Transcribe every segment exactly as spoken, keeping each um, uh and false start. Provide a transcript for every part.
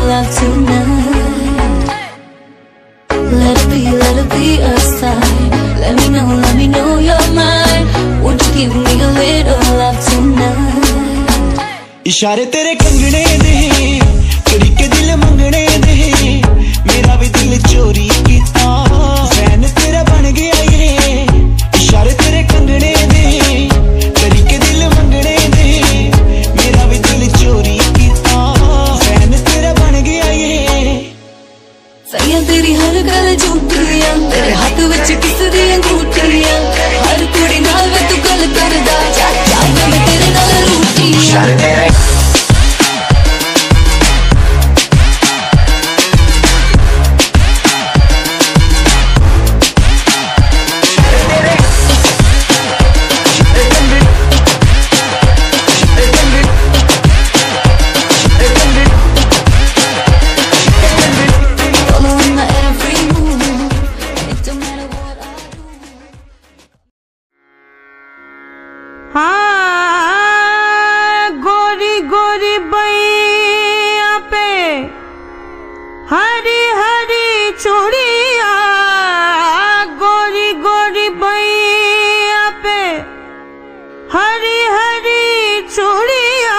love tonight. Let it be, let it be a sign. Let me know, let me know you're mine. Won't you give me a little love tonight? इशारे तेरे कंगने दे, चोरी के दिल मंगने दे, मेरा भी दिल चोरी कीता, फैन तेरा बन गया ये। इशारे तेरे कंगने दे, चोरी के दिल मंगने दे, मेरा भी दिल चोरी कीता, फैन तेरा बन गया ये। सैया तेरी हर गल झूठियां, तेरे हाथ विच किस दी अंगूठियां, हर कुड़ी नाल वे तू गल करदा, जा जा मैं तेरे नाल रूठियां। हरी हरी चूड़िया, गोरी गोरी बैया पे हरी हरी चूड़िया,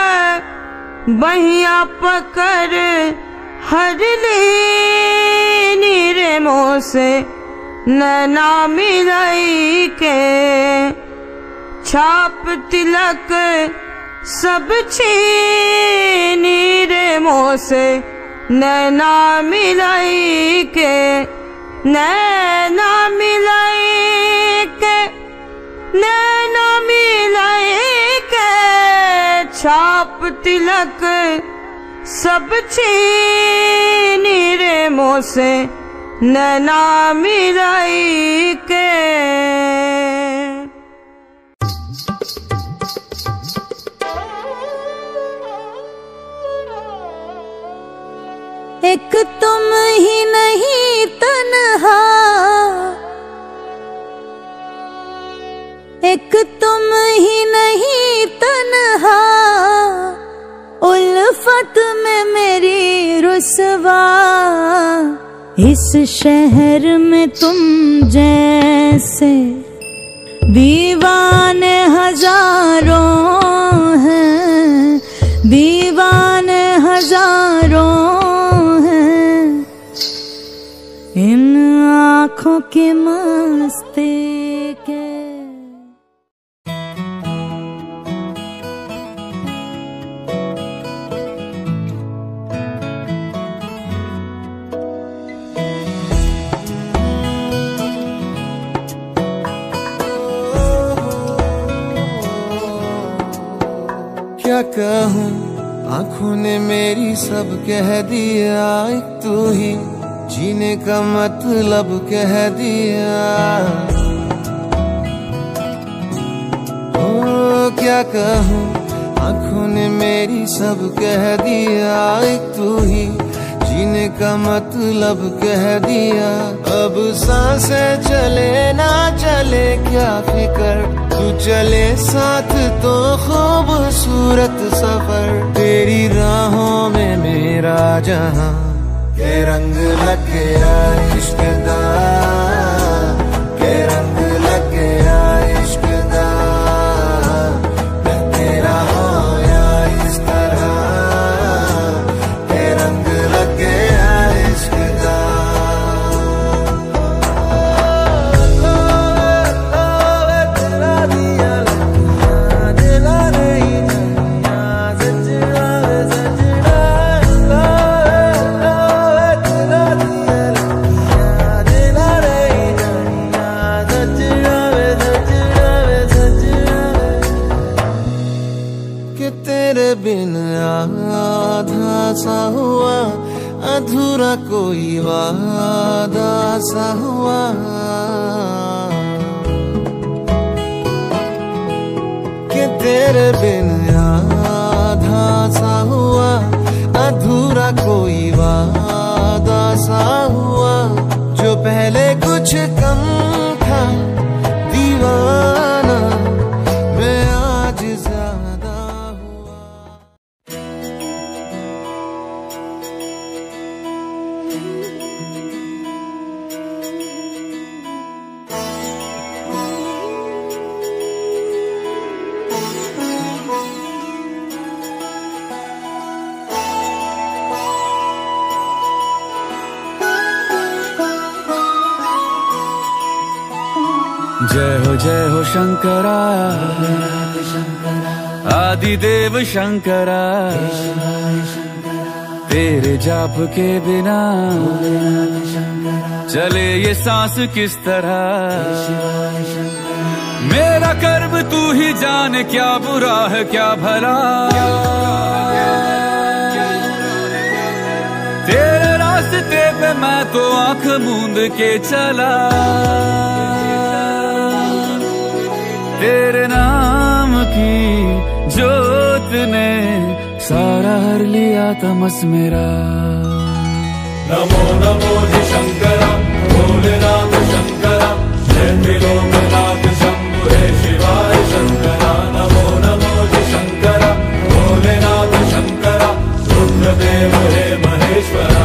बहिया पकड़ हर ली रे मोह से नैना मिलाई के, छाप तिलक सब छीनी रे मोह से नैना मिलाई के, नैना मिलाई के, नैना मिलाई के, छाप तिलक सब छीनी रे मोह से नैना मिलाई के। एक तुम ही नहीं तन्हा, एक तुम ही नहीं तन्हा, उल्फत में मेरी रुसवा, इस शहर में तुम जैसे दीवाने हजारों हैं, दीवाने हजारों इन आँखों की मस्ती के। क्या कहूँ, आँखों ने मेरी सब कह दिया, एक तू ही जीने का मतलब कह दिया। ओ क्या कहूँ, आँखों ने मेरी सब कह दिया, एक तू ही जीने का मतलब कह दिया। अब सांसें चले ना चले क्या फिकर, तू चले साथ तो खूबसूरत सफर, तेरी राहों में मेरा जहां के रंग लग गया इश्क दा, के रंग लग गया इश्क दा, मैं तेरा होया इस तरह, के रंग लग गया इश्क दा। तेरा दिया दिला नहीं सजना सजना, बिन आधा सा हुआ, अधूरा कोई वादा सा हुआ, कि तेरे बिन आधा सा हुआ, अधूरा कोई वादा सा हुआ, जो पहले कुछ कम था दीवाना, मैं आज ज्यादा हुआ। जय हो जय हो शंकरा, आदिदेव शंकरा, तेरे जाप के बिना चले ये सांस किस तरह। मेरा कर्म तू ही जाने, क्या बुरा है क्या भला, तेरे रास्ते पे मैं तो आंख मूंद के चला। तेरे नाम की जोत ने सारा हर लिया तमस मेरा। नमो नमो जी शंकरा, भोलेनाथ शंकरा, जय त्रिलोकनाथ शंभु हे शिवाय शंकरा। नमो नमो जी शंकरा, भोलेनाथ शंकरा, रुद्रदेव हे महेश्वरा।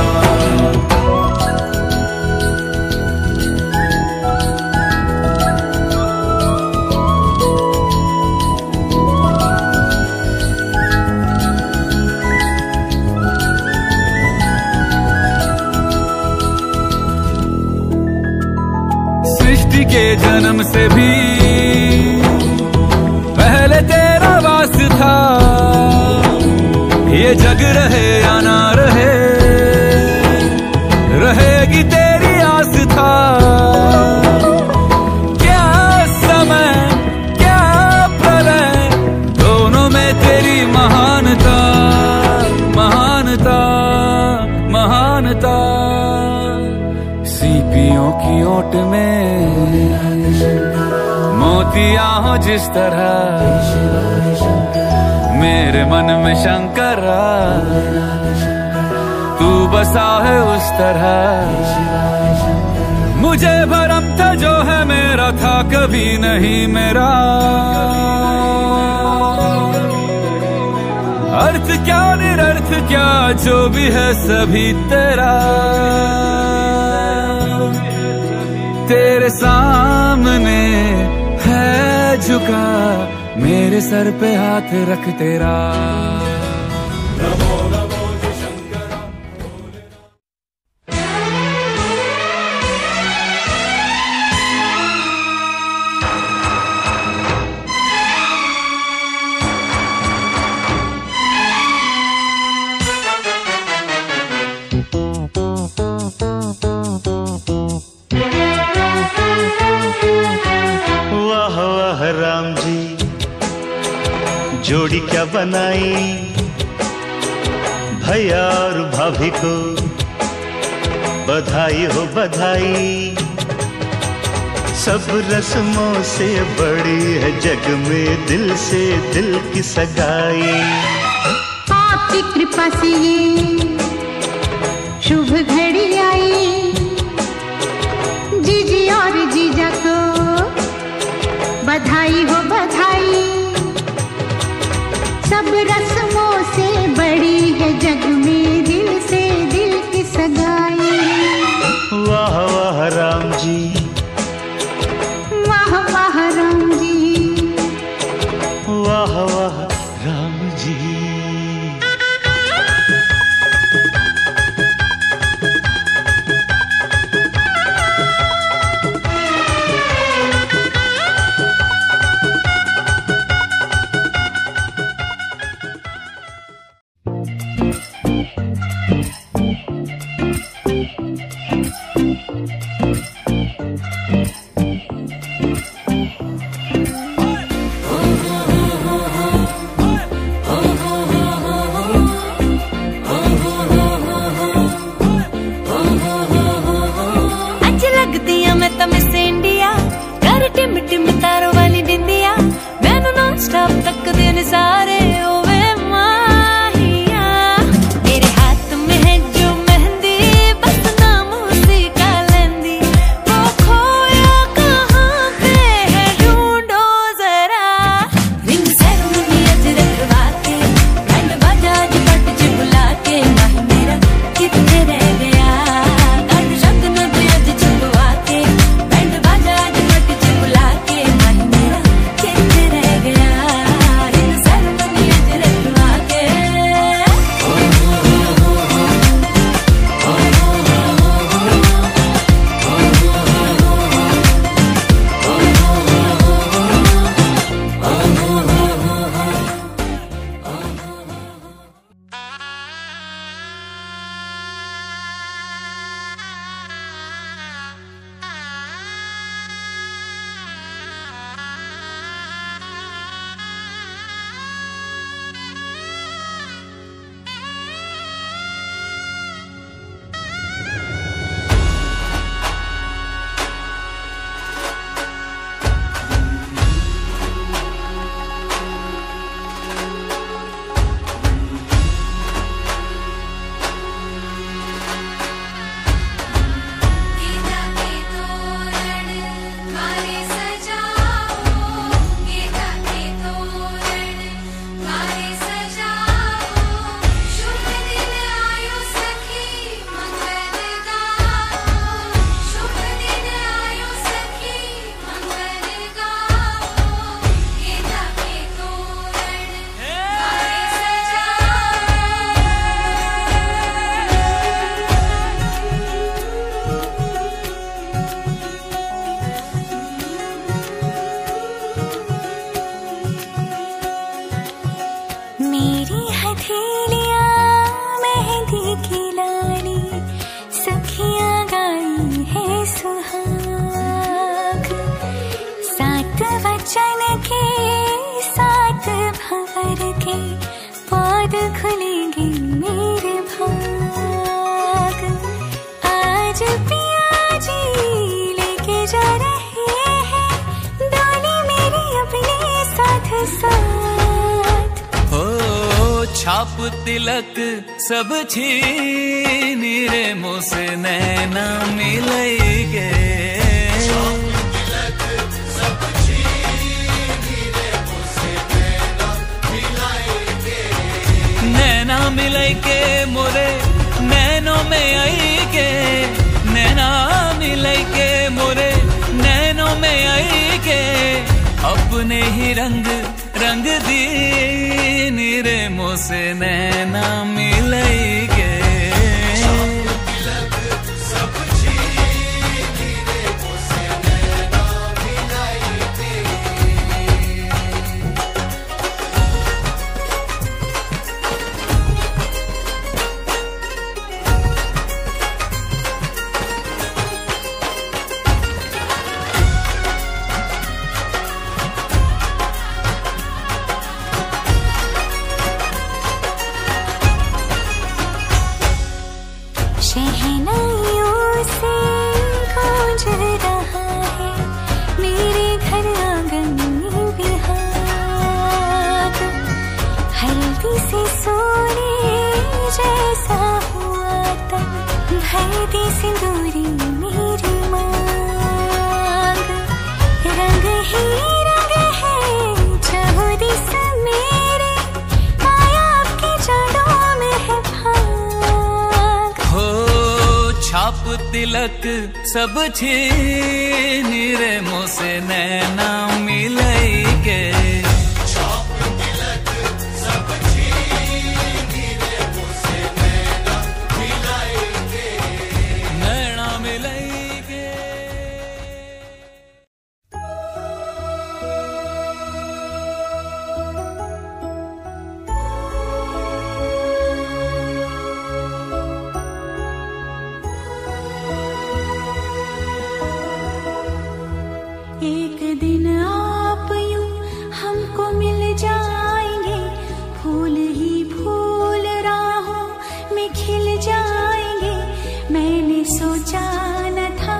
के जन्म से भी पहले तेरा वास था, ये जग रहे या ना रहे, रहेगी तेरी आस था। क्या समय क्या प्रलय, दोनों में तेरी महानता, महानता, महानता। सीपियों की ओट में मोतिया हो जिस तरह, मेरे मन में शंकरा तू बसा है उस तरह। मुझे भरम था जो है मेरा था कभी नहीं मेरा, अर्थ क्या निरर्थ क्या जो भी है सभी तेरा। तेरे सामने है झुका मेरे सर पे हाथ रख तेरा। नमो नमो जी शंकरा, जोड़ी क्या बनाई भैया और भाभी को, बधाई हो बधाई। सब रस्मों से बड़ी है जग में दिल से दिल की सगाई। आपकी कृपा से ये शुभ घड़ी आई, जीजी और जीजा को बधाई हो बधाई। सब रस्मों से बड़ी है जग में दिल से दिल की सगाई। वाह वाह राम जी, वाह वाह राम जी, वाह वाह राम जी। सारे ओवे माहिया, तेरे हाथ में है जो छाप तिलक सब छीन रे मोसे नैना मिलैगे। नैना मिलाई के मोरे नैनों में आई के, नैना मिलाई के मोरे नैनों में आई के, अपने ही रंग रंग दी रे मोसे नैना मिलाई के। शहनाइयों से गूंज रहा है मेरे घर आंगन में बिहार। हल्दी से सोने जैसा हुआ तन भर दी सिंदूरी मेरी मांग। रंग ही रंग है चहुरी सा मेरे, माया आपकी जड़ों में है भाग। हो छाप तिलक सब छीन रे मोसे नैना मिलाई के। छाप तिलक सब छीन रे मोसे नैना मिलाई के, नैना मिलाई के। एक दिन आप यूं हमको मिल जाएंगे, फूल ही फूल राहों में खिल जाएंगे। मैंने सोचा न था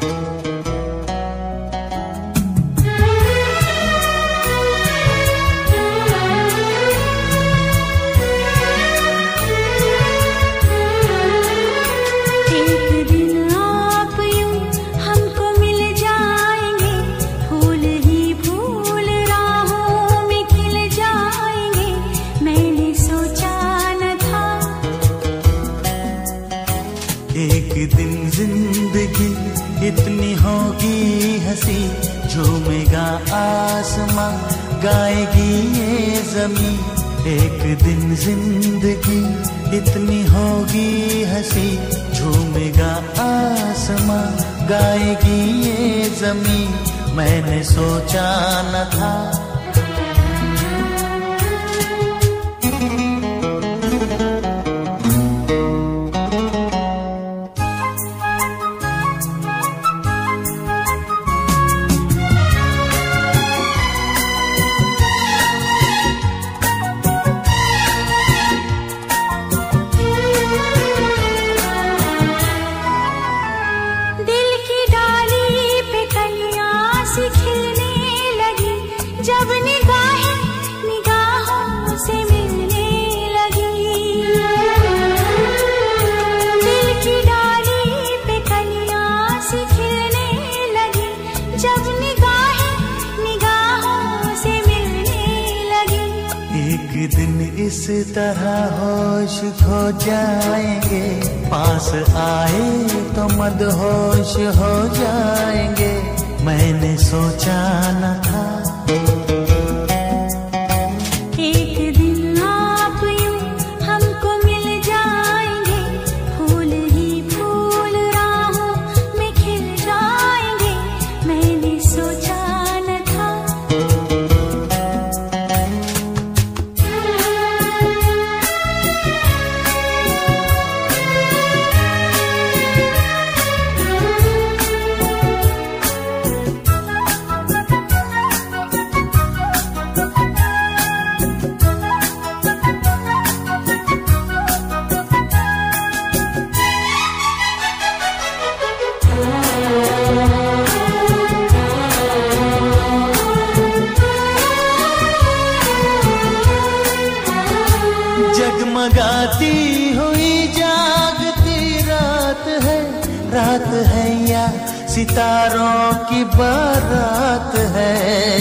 एक दिन आप यूं हमको मिल जाएंगे, फूल ही फूल राहों में खिल जाएंगे। मैंने सोचा न था एक दिन जिंदगी इतनी होगी हंसी, झूमेगा आसमां गाएगी ये जमीन। एक दिन जिंदगी इतनी होगी हंसी, झूमेगा आसमां गाएगी ये जमीन। मैंने सोचा न था दिल की डाली पे कलियां सी खिलने लगी, जब निगाहें निगाहों से मिलने लगी। दिल की डाली पे कलियां सी खिलने लगी, जब निगाहें निगाहों से मिलने लगी। एक दिन इस तरह होश खो जाएंगे, पास आए तो मदहोश हो जाएंगे। मैंने सोचा न था एक दिन आप यूं हमको मिल जाएंगे, फूल ही फूल राहों में खिल जाएंगे। मैंने सोचा न था रात है या सितारों की बारात है,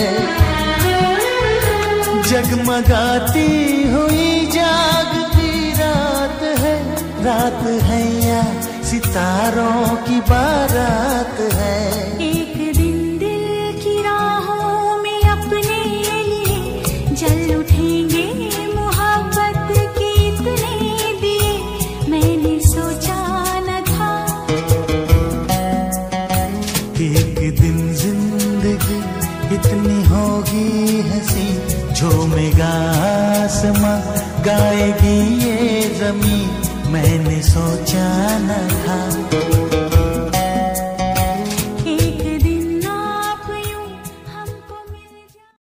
जगमगाती हुई जागती रात है, रात है या सितारों की बारात है। एक दिन दिल की राहों में अपने लिए जल उठेंगे मोहब्बत के इतने दिए, मैंने सोचा न था। एक दिन जिंदगी इतनी होगी हंसी, झूमेगा आसमां गाएगी ये जमीन, मैंने सोचा न था। एक दिन आप यूं हमको मिल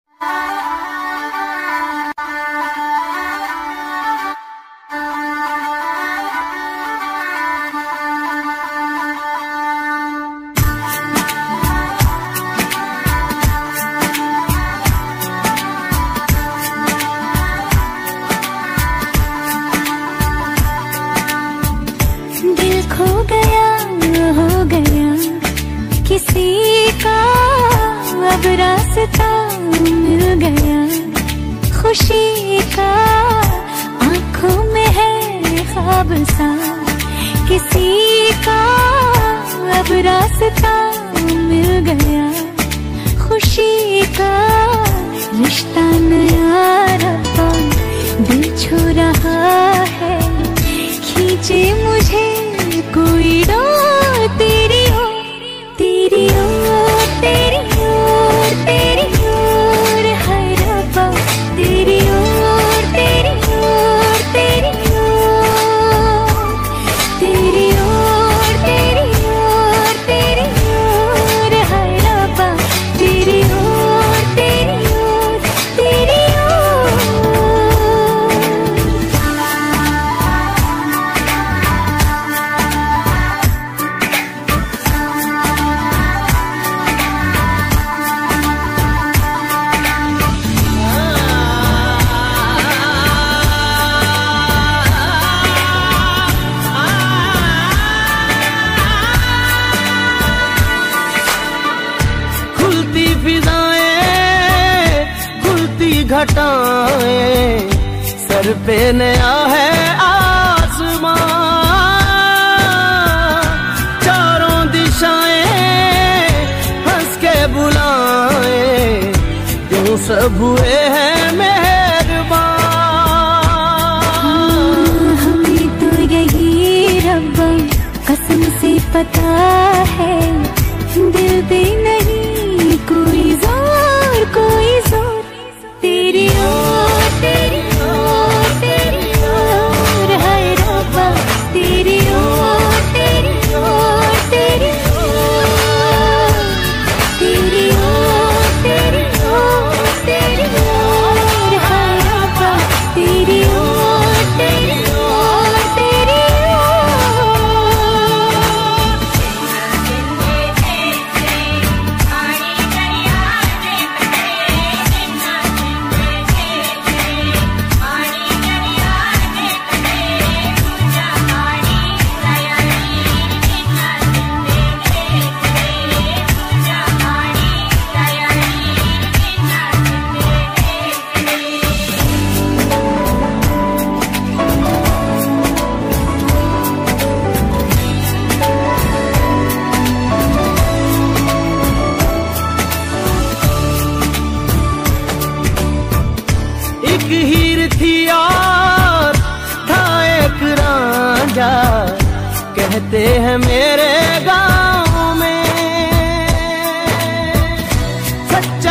खो गया हो गया किसी का, अब रास्ता मिल गया खुशी का, आंखों में है ख्वाब सा किसी का, अब रास्ता मिल गया खुशी का, रिश्ता नया रब्बा दिल छू रहा है, खींचे मुझे कोई रो तेरी हो, तेरी ओर तेरी ओर तेरी ओर है रब्बा, तेरी ओर तेरी ओर तेरी ओर, तेरी ओर तेरी ओर तेरी ओर है रब्बा, तेरी ओर तेरी ओर तेरी ओर। घटाएं सर पे नया है आसमां, चारों दिशाएं हंस के बुलाएं, यूं सब हुए हैं मेहरबान। हमें तो यही रब्बा कसम से पता है, दिल पे नहीं कोई जोर कोई जोर, तेरी ओर तेरी ओर तेरी ओर है रब्बा, तेरी ओर तेरी ओर तेरी ओर, तेरी ओर तेरी ओर तेरी ओर है रब्बा, तेरी ओर तेरी ओर तेरी हीर थी और था एक रांझा, कहते हैं मेरे गांव में सच्चा